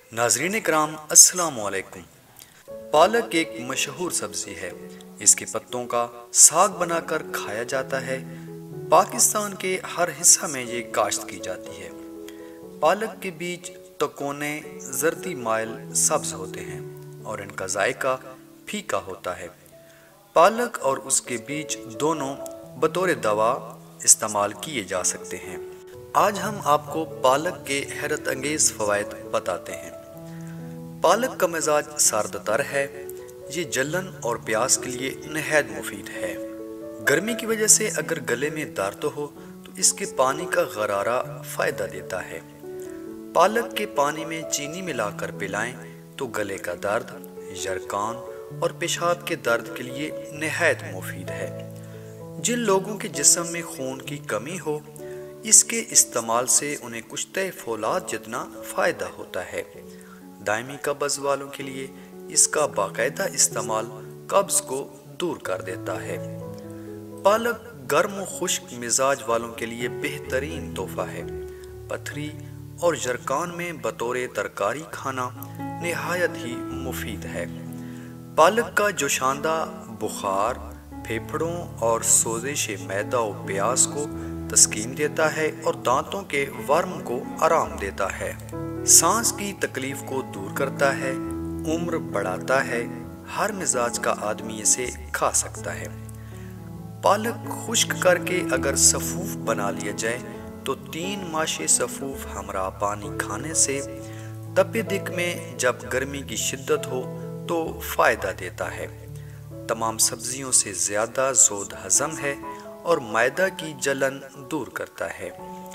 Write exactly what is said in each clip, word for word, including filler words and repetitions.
नाज़रीन इकराम अस्सलाम वालेकुम। पालक एक मशहूर सब्जी है। इसके पत्तों का साग बनाकर खाया जाता है। पाकिस्तान के हर हिस्सा में ये काश्त की जाती है। पालक के बीज तकोने जर्दी माइल सब्ज होते हैं और इनका जायका फीका होता है। पालक और उसके बीज दोनों बतौर दवा इस्तेमाल किए जा सकते हैं। आज हम आपको पालक के हैरत अंगेज फ़वाइद बताते हैं। पालक का मिजाज सारदतर है। ये जलन और प्यास के लिए नहायत मुफीद है। गर्मी की वजह से अगर गले में दर्द हो तो इसके पानी का गरारा फ़ायदा देता है। पालक के पानी में चीनी मिलाकर पिलाएं तो गले का दर्द, जरकान और पेशाब के दर्द के लिए नहायत मुफीद है। जिन लोगों के जिस्म में खून की कमी हो, इसके इस्तेमाल से उन्हें कुश्ते फौलाद जितना फ़ायदा होता है। दायमी कब्ज़ वालों के लिए इसका बाकायदा इस्तेमाल कब्ज़ को दूर कर देता है। पालक गर्म खुश्क मिजाज वालों के लिए बेहतरीन तोहफा है। पथरी और जरकान में बतौर तरकारी खाना निहायत ही मुफीद है। पालक का जोशांदा बुखार, फेफड़ों और सोजिश मैदा और प्यास को तस्कीन देता है और दांतों के वर्म को आराम देता है। सांस की तकलीफ को दूर करता है, उम्र बढ़ाता है। हर मिजाज का आदमी इसे खा सकता है। पालक खुश्क करके अगर सफूफ बना लिया जाए तो तीन माशे सफूफ हमरा पानी खाने से तपे दिक में जब गर्मी की शिद्दत हो तो फ़ायदा देता है। तमाम सब्जियों से ज़्यादा ज़ोद हज़म है और मैदा की जलन दूर करता है।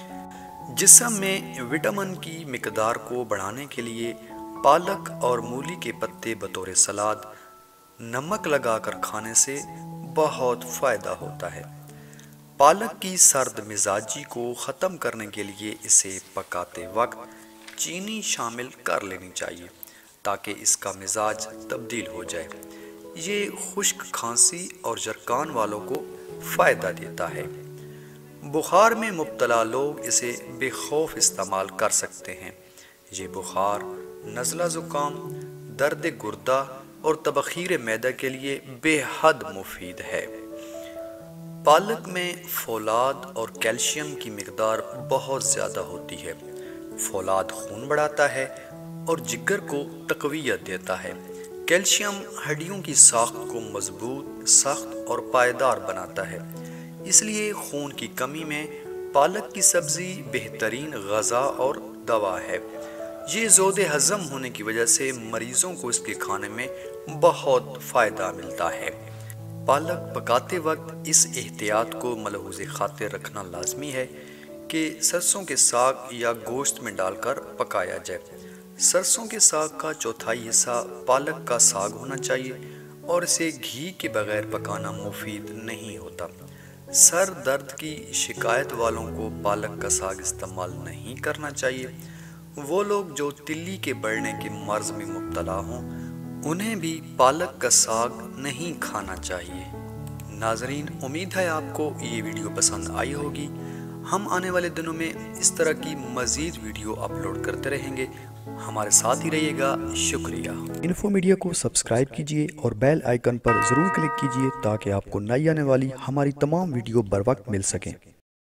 जिस्म में विटामिन की मिकदार को बढ़ाने के लिए पालक और मूली के पत्ते बतौर सलाद नमक लगाकर खाने से बहुत फ़ायदा होता है। पालक की सर्द मिजाजी को ख़त्म करने के लिए इसे पकाते वक्त चीनी शामिल कर लेनी चाहिए ताकि इसका मिजाज तब्दील हो जाए। ये खुश्क खांसी और जरकान वालों को फ़ायदा देता है। बुखार में मुब्तला लोग इसे बेखौफ इस्तेमाल कर सकते हैं। ये बुखार, नज़ला ज़ुकाम, दर्द गुर्दा और तबखीर मैदा के लिए बेहद मुफीद है। पालक में फौलाद और कैल्शियम की मिकदार बहुत ज़्यादा होती है। फौलाद खून बढ़ाता है और जिगर को तक़वियत देता है। कैल्शियम हड्डियों की साख्त को मजबूत, सख्त और पायदार बनाता है। इसलिए खून की कमी में पालक की सब्ज़ी बेहतरीन ग़ज़ा और दवा है। ये ज़ोदे हज़म होने की वजह से मरीज़ों को इसके खाने में बहुत फ़ायदा मिलता है। पालक पकाते वक्त इस एहतियात को मलहूज़ खातिर रखना लाजमी है कि सरसों के साग या गोश्त में डालकर पकाया जाए। सरसों के साग का चौथाई हिस्सा पालक का साग होना चाहिए और इसे घी के बगैर पकाना मुफीद नहीं होता। सर दर्द की शिकायत वालों को पालक का साग इस्तेमाल नहीं करना चाहिए। वो लोग जो तिल्ली के बढ़ने के मर्ज में मुब्तला हों, उन्हें भी पालक का साग नहीं खाना चाहिए। नाजरीन, उम्मीद है आपको ये वीडियो पसंद आई होगी। हम आने वाले दिनों में इस तरह की मज़ीद वीडियो अपलोड करते रहेंगे। हमारे साथ ही रहिएगा। शुक्रिया। इन्फो मीडिया को सब्सक्राइब कीजिए और बेल आइकन पर ज़रूर क्लिक कीजिए ताकि आपको नई आने वाली हमारी तमाम वीडियो बर वक्त मिल सकें।